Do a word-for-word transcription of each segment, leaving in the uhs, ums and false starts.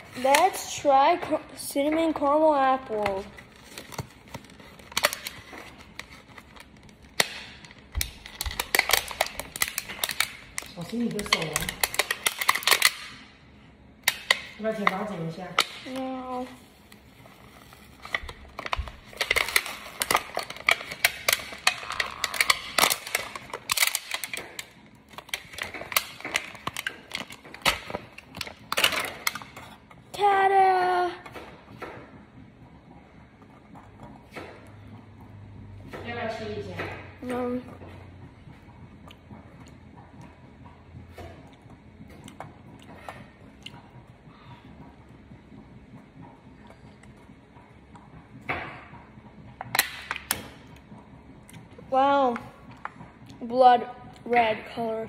Let's try cinnamon caramel apple. 小心你的手啊！要不要剪刀剪一下？ No. Ta-da! 要不要吃一下？ No. Wow, blood red color.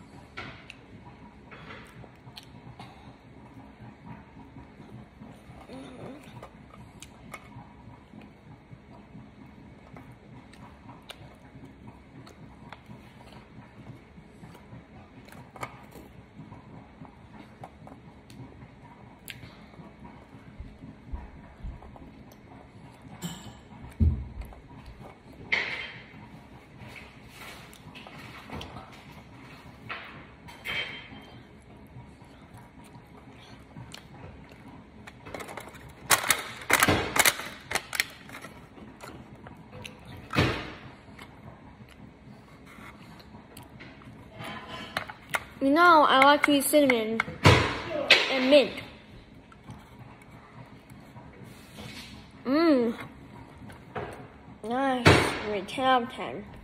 You know, I like to eat cinnamon and mint. Mmm. Nice. ten out of ten.